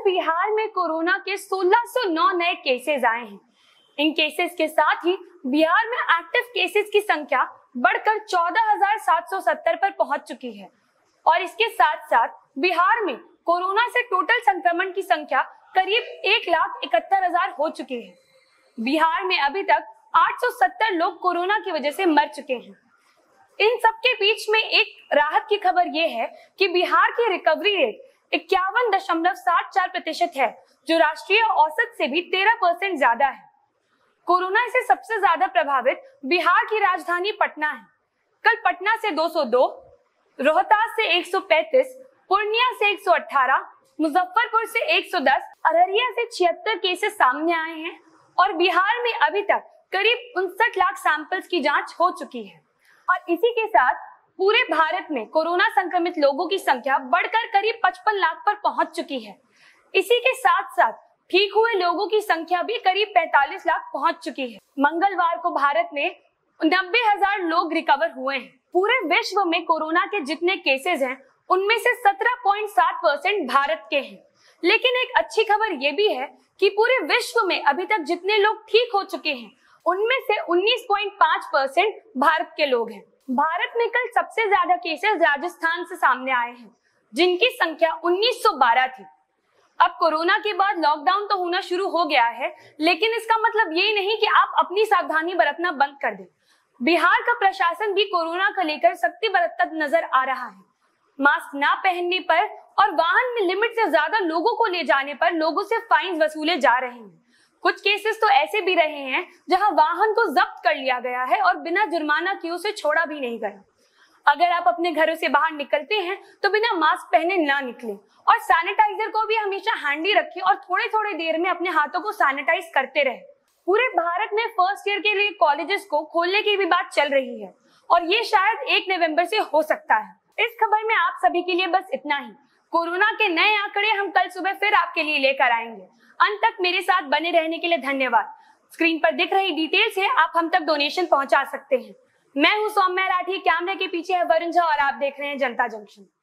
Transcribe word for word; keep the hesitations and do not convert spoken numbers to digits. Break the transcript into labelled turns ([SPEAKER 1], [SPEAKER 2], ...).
[SPEAKER 1] बिहार में कोरोना के सोलह सौ नौ नए केसेस आए हैं। इन केसेस के साथ ही बिहार में एक्टिव केसेस की संख्या बढ़कर चौदह हज़ार सात सौ सत्तर पर पहुंच चुकी है और इसके साथ साथ बिहार में कोरोना से टोटल संक्रमण की संख्या करीब एक लाख इकहत्तर हजार हो चुकी है। बिहार में अभी तक आठ सौ सत्तर लोग कोरोना की वजह से मर चुके हैं। इन सबके बीच में एक राहत की खबर यह है कि बिहार की रिकवरी रेट इक्यावन दशमलव सात चार प्रतिशत है, जो राष्ट्रीय औसत से भी तेरह परसेंट ज्यादा है। कोरोना से सबसे ज्यादा प्रभावित बिहार की राजधानी पटना है। कल पटना से दो सौ दो, रोहतास से एक सौ पैंतीस, पूर्णिया से एक सौ अठारह, मुजफ्फरपुर से एक सौ दस, अररिया से छिहत्तर केसेस सामने आए हैं और बिहार में अभी तक करीब उनसठ लाख सैंपल्स की जांच हो चुकी है। और इसी के साथ पूरे भारत में कोरोना संक्रमित लोगों की संख्या बढ़कर करीब पचपन लाख पर पहुंच चुकी है। इसी के साथ साथ ठीक हुए लोगों की संख्या भी करीब पैंतालीस लाख पहुंच चुकी है। मंगलवार को भारत में नब्बे हजार लोग रिकवर हुए हैं। पूरे विश्व में कोरोना के जितने केसेस हैं, उनमें से सत्रह पॉइंट सात परसेंट भारत के हैं। लेकिन एक अच्छी खबर ये भी है कि पूरे विश्व में अभी तक जितने लोग ठीक हो चुके हैं, उनमें से उन्नीस पॉइंट पाँच परसेंट भारत के लोग हैं। भारत में कल सबसे ज्यादा केसेस राजस्थान से सामने आए हैं, जिनकी संख्या उन्नीस सौ बारह थी। अब कोरोना के बाद लॉकडाउन तो होना शुरू हो गया है, लेकिन इसका मतलब ये नहीं कि आप अपनी सावधानी बरतना बंद कर दें। बिहार का प्रशासन भी कोरोना को लेकर सख्ती बरतता नजर आ रहा है। मास्क ना पहनने पर और वाहन में लिमिट से ज्यादा लोगों को ले जाने पर लोगों से फाइन वसूले जा रहे हैं। कुछ केसेस तो ऐसे भी रहे हैं जहां वाहन को जब्त कर लिया गया है और बिना जुर्माना किए उसे छोड़ा भी नहीं गया। अगर आप अपने घरों से बाहर निकलते हैं तो बिना मास्क पहने ना निकलें और सैनिटाइजर को भी हमेशा हैंडी रखें और थोड़े थोड़े देर में अपने हाथों को सैनिटाइज करते रहें। पूरे भारत में फर्स्ट ईयर के लिए कॉलेजेस को खोलने की भी बात चल रही है और ये शायद एक नवंबर से हो सकता है। इस खबर में आप सभी के लिए बस इतना ही। कोरोना के नए आंकड़े हम कल सुबह फिर आपके लिए लेकर आएंगे। अंत तक मेरे साथ बने रहने के लिए धन्यवाद। स्क्रीन पर दिख रही डिटेल से आप हम तक डोनेशन पहुंचा सकते हैं। मैं हूं सौम्या राठी, कैमरे के पीछे है वरुण झा और आप देख रहे हैं जनता जंक्शन।